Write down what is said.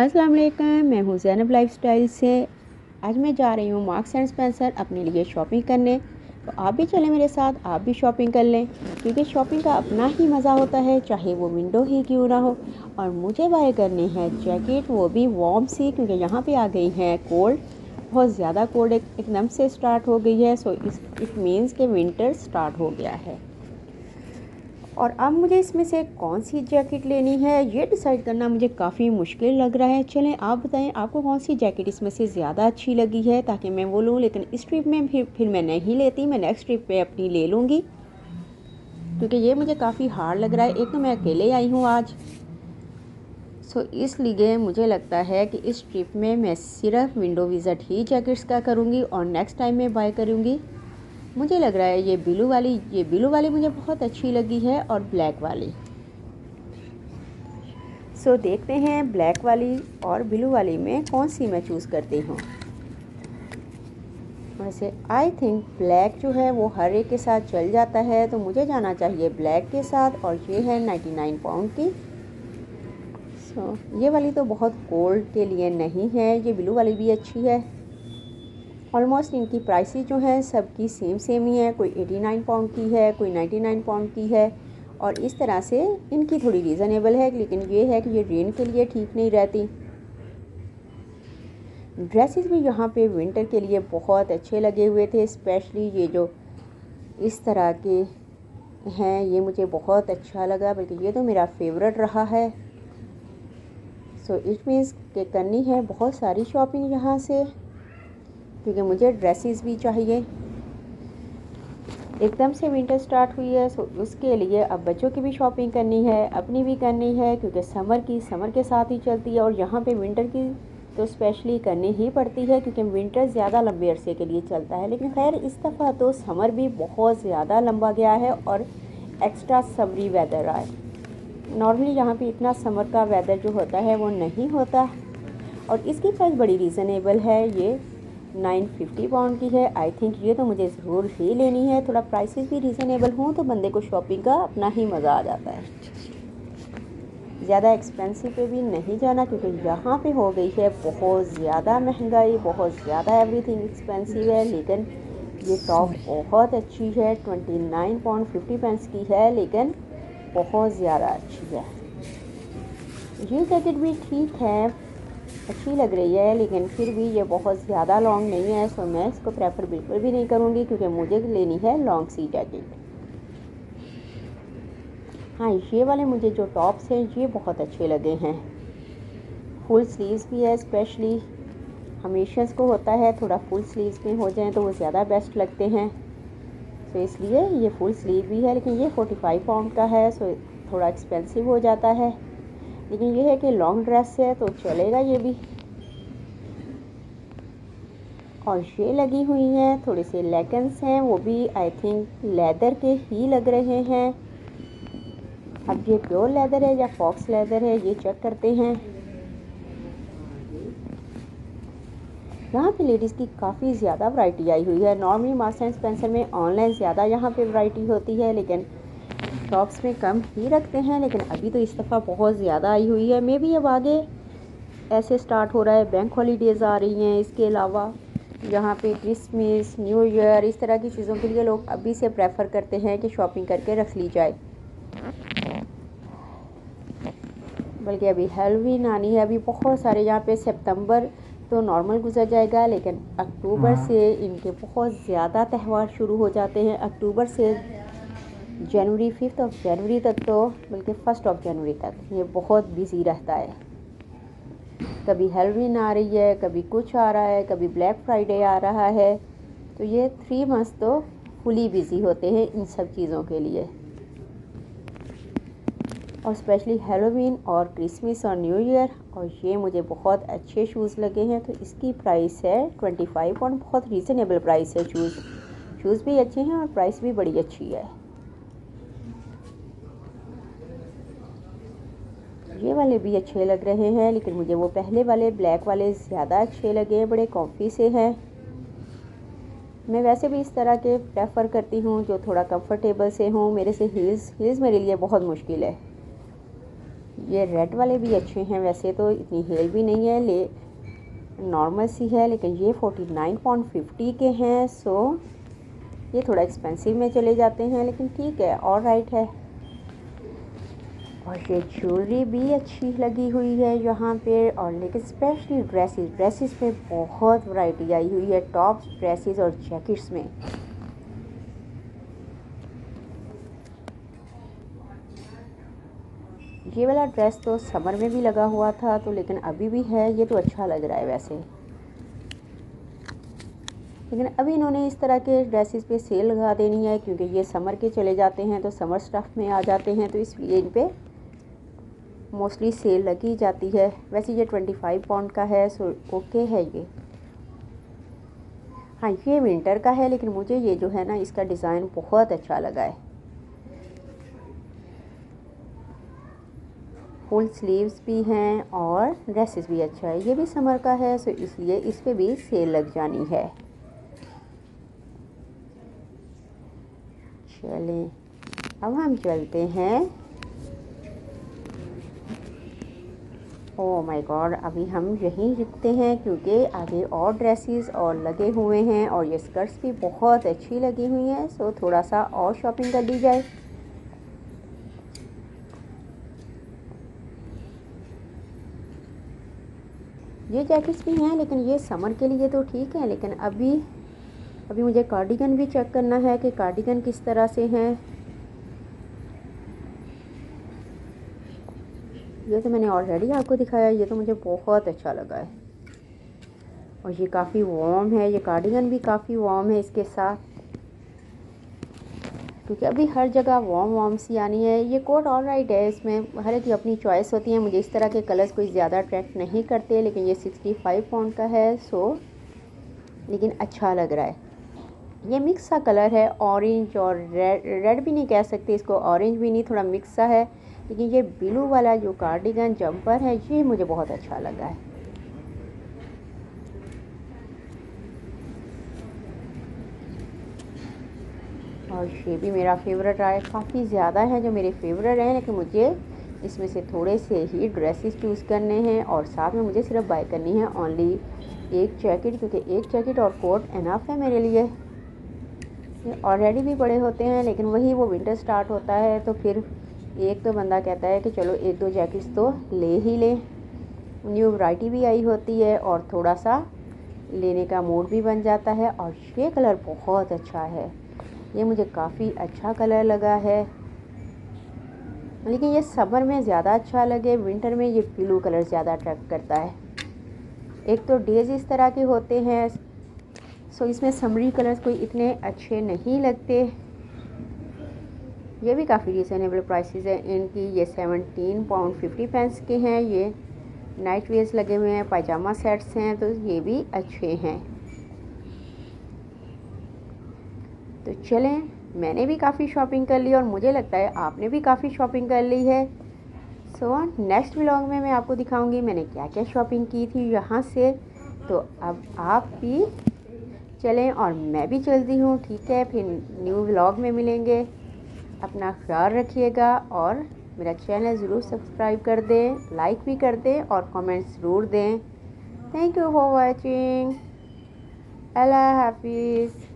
अस्सलाम वालेकुम, मैं हूँ ज़ैनब लाइफस्टाइल से। आज मैं जा रही हूँ मार्क्स एंड स्पेंसर अपने लिए शॉपिंग करने। तो आप भी चलें मेरे साथ, आप भी शॉपिंग कर लें, क्योंकि शॉपिंग का अपना ही मज़ा होता है, चाहे वो विंडो ही क्यों ना हो। और मुझे बाय करनी है जैकेट, वो भी वार्म सी, क्योंकि यहाँ पे आ गई है कोल्ड, बहुत ज़्यादा कोल्ड एकदम से स्टार्ट हो गई है। सो इट मीन्स कि विंटर स्टार्ट हो गया है। और अब मुझे इसमें से कौन सी जैकेट लेनी है ये डिसाइड करना मुझे काफ़ी मुश्किल लग रहा है। चलें आप बताएं, आपको कौन सी जैकेट इसमें से ज़्यादा अच्छी लगी है, ताकि मैं वो लूँ। लेकिन इस ट्रिप में फिर मैं नहीं लेती, मैं नेक्स्ट ट्रिप पे अपनी ले लूँगी, क्योंकि ये मुझे काफ़ी हार्ड लग रहा है। एक तो मैं अकेले आई हूँ आज, सो इसलिए मुझे लगता है कि इस ट्रिप में मैं सिर्फ विंडो विज़िट ही जैकेट्स का करूँगी और नेक्स्ट टाइम मैं बाय करूँगी। मुझे लग रहा है ये ब्लू वाली मुझे बहुत अच्छी लगी है, और ब्लैक वाली। सो देखते हैं ब्लैक वाली और ब्लू वाली में कौन सी मैं चूज़ करती हूँ। वैसे आई थिंक ब्लैक जो है वो हर एक के साथ चल जाता है, तो मुझे जाना चाहिए ब्लैक के साथ। और ये है 99 पाउंड की। सो ये वाली तो बहुत कोल्ड के लिए नहीं है। ये ब्लू वाली भी अच्छी है। ऑलमोस्ट इनकी प्राइसेस जो हैं सबकी सेम ही है। कोई 89 पाउंड की है, कोई 99 पाउंड की है, और इस तरह से इनकी थोड़ी रीज़नेबल है। लेकिन ये है कि ये रेन के लिए ठीक नहीं रहती। ड्रेसेस भी यहाँ पे विंटर के लिए बहुत अच्छे लगे हुए थे, स्पेशली ये जो इस तरह के हैं, ये मुझे बहुत अच्छा लगा, बल्कि ये तो मेरा फेवरेट रहा है। सो इट मीन्स कि करनी है बहुत सारी शॉपिंग यहाँ से, क्योंकि मुझे ड्रेसेस भी चाहिए। एकदम से विंटर स्टार्ट हुई है, सो उसके लिए अब बच्चों की भी शॉपिंग करनी है, अपनी भी करनी है, क्योंकि समर के साथ ही चलती है। और यहाँ पे विंटर की तो स्पेशली करनी ही पड़ती है, क्योंकि विंटर ज़्यादा लंबे अरसे के लिए चलता है। लेकिन खैर इस दफ़ा तो समर भी बहुत ज़्यादा लंबा गया है और एक्स्ट्रा समरी वेदर रहा है। नॉर्मली यहाँ पे इतना समर का वेदर जो होता है वो नहीं होता। और इसकी प्राइस बड़ी रीज़नेबल है, ये 950 पाउंड की है। आई थिंक ये तो मुझे ज़रूर ही लेनी है। थोड़ा प्राइसेस भी रीज़नेबल हों तो बंदे को शॉपिंग का अपना ही मज़ा आ जाता है। ज़्यादा एक्सपेंसिव पे भी नहीं जाना, क्योंकि यहाँ पे हो गई है बहुत ज़्यादा महंगाई, बहुत ज़्यादा एवरीथिंग एक्सपेंसिव है। लेकिन ये टॉप बहुत अच्छी है, 29 पाउंड 50 पेंस की है, लेकिन बहुत ज़्यादा अच्छी है। ये जैकेट भी ठीक है, अच्छी लग रही है, लेकिन फिर भी ये बहुत ज़्यादा लॉन्ग नहीं है। सो मैं इसको प्रेफर बिल्कुल भी नहीं करूँगी, क्योंकि मुझे लेनी है लॉन्ग सी जैकेट। हाँ, ये वाले मुझे जो टॉप्स हैं ये बहुत अच्छे लगे हैं। फुल स्लीव्स भी है, स्पेशली हमेशा इसको होता है थोड़ा फुल स्लीव्स में हो जाएं तो वो ज़्यादा बेस्ट लगते हैं। सो इसलिए ये फुल स्लीव भी है, लेकिन ये 45 पाउंड का है, सो थोड़ा एक्सपेंसिव हो जाता है। लेकिन ये है कि लॉन्ग ड्रेस है तो चलेगा ये भी। और ये लगी हुई हैं थोड़े से लेगिंग्स हैं, वो भी आई थिंक लेदर के ही लग रहे हैं। अब ये प्योर लेदर है या फॉक्स लेदर है ये चेक करते हैं। यहाँ पे लेडीज़ की काफ़ी ज़्यादा वैरायटी आई हुई है। नॉर्मली मार्क्स एंड स्पेंसर में ऑनलाइन ज़्यादा यहाँ पे वैरायटी होती है, लेकिन शॉप्स में कम ही रखते हैं। लेकिन अभी तो इस दफ़ा बहुत ज़्यादा आई हुई है। मे बी अब आगे ऐसे स्टार्ट हो रहा है, बैंक हॉलीडेज़ आ रही हैं। इसके अलावा यहाँ पे क्रिसमस, न्यू ईयर, इस तरह की चीज़ों के लिए लोग अभी से प्रेफर करते हैं कि शॉपिंग करके रख ली जाए। बल्कि अभी हैलोवीन आनी है, अभी बहुत सारे यहाँ पे सितंबर तो नॉर्मल गुजर जाएगा, लेकिन अक्टूबर से इनके बहुत ज़्यादा त्यौहार शुरू हो जाते हैं। अक्टूबर से जनवरी 5 जनवरी तक, तो बल्कि 1 जनवरी तक ये बहुत बिजी रहता है। कभी हैलोवीन आ रही है, कभी कुछ आ रहा है, कभी ब्लैक फ्राइडे आ रहा है। तो ये 3 मंथ्स तो फुली बिजी होते हैं इन सब चीज़ों के लिए। और स्पेशली हैलोवीन और क्रिसमस और न्यू ईयर। और ये मुझे बहुत अच्छे शूज़ लगे हैं, तो इसकी प्राइस है 25 पाउंड, बहुत रीज़नेबल प्राइस है। शूज़ भी अच्छे हैं और प्राइस भी बड़ी अच्छी है। ये वाले भी अच्छे लग रहे हैं, लेकिन मुझे वो पहले वाले ब्लैक वाले ज़्यादा अच्छे लगे, बड़े कॉम्फी से हैं। मैं वैसे भी इस तरह के प्रेफर करती हूँ जो थोड़ा कंफर्टेबल से हों। मेरे से हील्स मेरे लिए बहुत मुश्किल है। ये रेड वाले भी अच्छे हैं, वैसे तो इतनी हेल भी नहीं है, ले नॉर्मल सी है, लेकिन ये 49.50 के हैं। सो ये थोड़ा एक्सपेंसिव में चले जाते हैं, लेकिन ठीक है, और राइट है। और ये ज्वेलरी भी अच्छी लगी हुई है यहाँ पे। और लेकिन स्पेशली ड्रेसेस पे बहुत वैरायटी आई हुई है, टॉप्स, ड्रेसेस और जैकेट्स में। ये वाला ड्रेस तो समर में भी लगा हुआ था, तो लेकिन अभी भी है, ये तो अच्छा लग रहा है वैसे। लेकिन अभी इन्होंने इस तरह के ड्रेसेस पे सेल लगा देनी है, क्योंकि ये समर के चले जाते हैं तो समर स्टफ़ में आ जाते हैं, तो इसलिए इन पे मोस्टली सेल लगी जाती है। वैसे ये 25 पाउंड का है, सो ओके है ये। हाँ, ये विंटर का है, लेकिन मुझे ये जो है ना, इसका डिज़ाइन बहुत अच्छा लगा है। फुल स्लीव्स भी हैं और ड्रेसेस भी अच्छा है। ये भी समर का है, सो इसलिए इस पे भी सेल लग जानी है। चलें, अब हम चलते हैं। ओह माय गॉड, अभी हम यहीं रुकते हैं, क्योंकि आगे और ड्रेसेस और लगे हुए हैं, और ये स्कर्ट्स भी बहुत अच्छी लगी हुई हैं। सो थोड़ा सा और शॉपिंग कर ली जाए। ये जैकेट्स भी हैं, लेकिन ये समर के लिए तो ठीक है, लेकिन अभी मुझे कार्डिगन भी चेक करना है कि कार्डिगन किस तरह से हैं। ये तो मैंने ऑलरेडी आपको दिखाया, ये तो मुझे बहुत अच्छा लगा है। और ये काफ़ी वार्म है, ये कार्डिगन भी काफ़ी वार्म है इसके साथ, क्योंकि अभी हर जगह वार्म सी आनी है। ये कोट ऑल राइट है, इसमें हर एक की अपनी चॉइस होती है। मुझे इस तरह के कलर्स कोई ज़्यादा अट्रैक्ट नहीं करते, लेकिन ये 65 पाउंड का है। सो लेकिन अच्छा लग रहा है। ये मिक्स सा कलर है, ऑरेंज और रेड भी नहीं कह सकते इसको, ऑरेंज भी नहीं, थोड़ा मिक्स सा है। लेकिन ये ब्लू वाला जो कार्डिगन जंपर है, ये मुझे बहुत अच्छा लगा है। और ये भी मेरा फेवरेट रहा है। काफ़ी ज़्यादा है जो मेरे फेवरेट हैं, लेकिन मुझे इसमें से थोड़े से ही ड्रेसेस चूज़ करने हैं, और साथ में मुझे सिर्फ बाय करनी है ओनली एक जैकेट, क्योंकि एक जैकेट और कोट इनफ है मेरे लिए। ये ऑलरेडी भी बड़े होते हैं, लेकिन वही वो विंटर स्टार्ट होता है तो फिर एक तो बंदा कहता है कि चलो एक दो जैकेट्स तो ले ही लें। न्यू वैरायटी भी आई होती है और थोड़ा सा लेने का मूड भी बन जाता है। और ये कलर बहुत अच्छा है, ये मुझे काफ़ी अच्छा कलर लगा है, लेकिन ये समर में ज़्यादा अच्छा लगे, विंटर में ये ब्लू कलर ज़्यादा अट्रैक्ट करता है। एक तो डेज इस तरह के होते हैं, सो इसमें समरी कलर्स कोई इतने अच्छे नहीं लगते। ये भी काफ़ी रीज़नेबल प्राइसेस है इनकी। ये 17 पाउंड 50 पेंस के हैं। ये नाइट वेयर्स लगे हुए हैं, पायजामा सेट्स हैं, तो ये भी अच्छे हैं। तो चलें, मैंने भी काफ़ी शॉपिंग कर ली और मुझे लगता है आपने भी काफ़ी शॉपिंग कर ली है। सो नेक्स्ट व्लॉग में मैं आपको दिखाऊंगी मैंने क्या क्या शॉपिंग की थी यहाँ से। तो अब आप भी चलें और मैं भी चलती हूँ, ठीक है? फिर न्यू व्लॉग में मिलेंगे। अपना ख्याल रखिएगा और मेरा चैनल ज़रूर सब्सक्राइब कर दें, लाइक भी कर दें और कमेंट्स ज़रूर दें। Thank you for watching. अल्लाह हाफिज़।